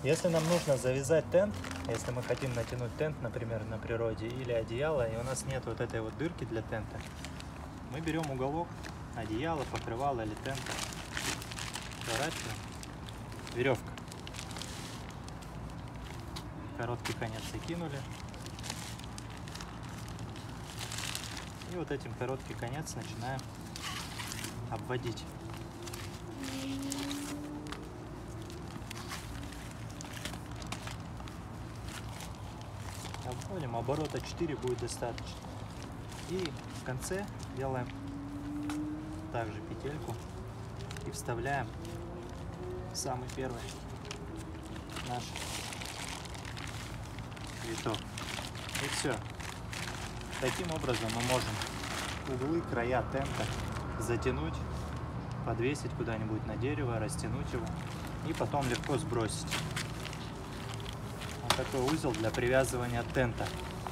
Если нам нужно завязать тент, если мы хотим натянуть тент, например, на природе или одеяло, и у нас нет вот этой вот дырки для тента, мы берем уголок одеяла, покрывала или тента, сворачиваем, веревка, короткий конец закинули, и вот этим короткий конец начинаем обводить. Обводим, оборота 4 будет достаточно. И в конце делаем также петельку и вставляем самый первый наш виток. И все. Таким образом мы можем углы, края тента затянуть, подвесить куда-нибудь на дерево, растянуть его и потом легко сбросить. Вот такой узел для привязывания тента.